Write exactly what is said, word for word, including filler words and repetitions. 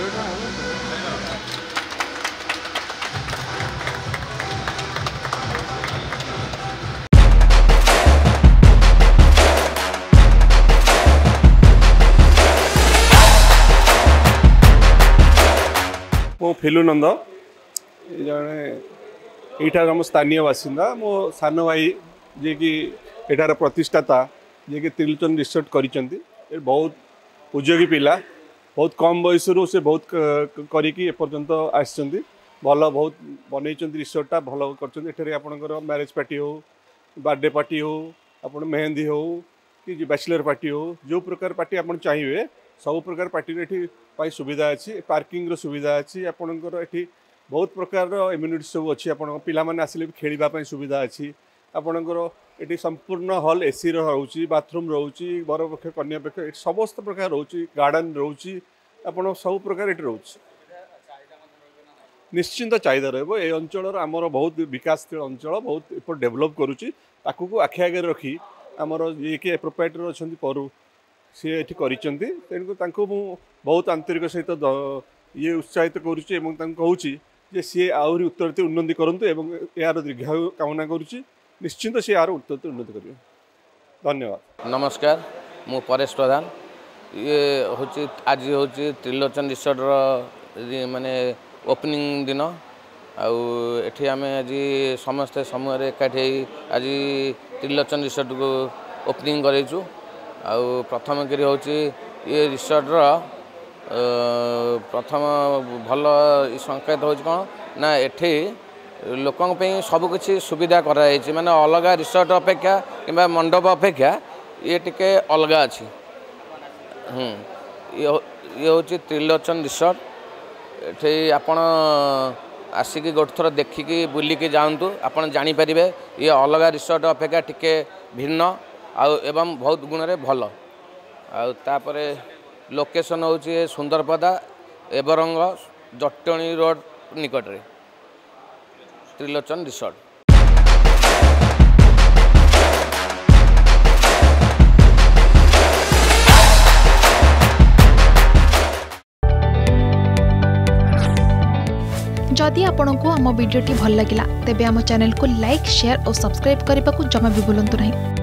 मो फिलू नंद जड़े यठार आम स्थानीय बासिंदा मो सान भाई जी कि एठार प्रतिष्ठाता जी कि त्रिलोचन रिसोर्ट करिसेंती बहुत उपयोगी पिला बहुत कम बयस से बहुत करिकी एपर्यंत आसिचंती भल बहुत बनई रिसोर्टा भल कर आपणकर मैरेज पार्टी हो बर्थडे पार्टी हो आप मेहंदी हो कि बैचलर पार्टी हो जो प्रकार पार्टी आप चाहिए सब प्रकार पार्टी ये सुविधा अच्छी पार्किंग सुविधा अच्छी आपणकर ये बहुत प्रकार इम्यूनिटी सब अच्छी आप पाने आसिले भी खेलवाई सुविधा अच्छी आपणकर ये संपूर्ण हॉल एसी रोचे बाथरूम रोचे बर पक्ष कन्या पक्ष समस्त प्रकार रोचे गार्डन रोचे आप सब प्रकार ये रोचे निश्चिंत चाहिदा रही ये अंचल आमर बहुत विकासशील अंचल बहुत एपट डेभलप करुच्ची आखि आगे रखी आमर ये कि प्रोप्राइटर अच्छा परू सी ये तेणुक बहुत आंतरिक सहित ये उत्साहित करुच्ची कहूँ जे सी आहरी उत्तर उन्नति करूँ यार दीर्घायु कामना करुच्ची निश्चिंत सी यार उत्तर उन्नति कर धन्यवाद। नमस्कार मु परेश प्रधान ये हूँ आज हूँ त्रिलोचन रिसोर्ट माने ओपनिंग दिन आठी आम आज समस्ते समूह एकाठी आज त्रिलोचन रिसोर्ट को ओपनिंग करूँ आउ प्रथम करी हूँ ये रिसोर्टर प्रथम भल संकेत हूँ कौन ना एठी लोकों सबकि सुविधा कराई माने अलग रिसोर्ट अपेक्षा कि मंडप अपेक्षा ये टिके अलग अच्छी ये हूँ त्रिलोचन रिसोर्ट ये आपण आसिकी गोटे थर देखिकी बुलिकी जातु आप जानीपर ये अलग रिसोर्ट अपेक्षा टिके भिन्न आउ एवं बहुत गुण रे भल आउे लोकेशन हूँ सुंदरपदा एवरंग जटणी रोड निकट रे त्रिलोचन रिसोर्ट। जदि आपंक आम भिडी भल लगा तेब आम चैनल को लाइक शेयर और सब्सक्राइब करने को जमा भी भूलु नहीं।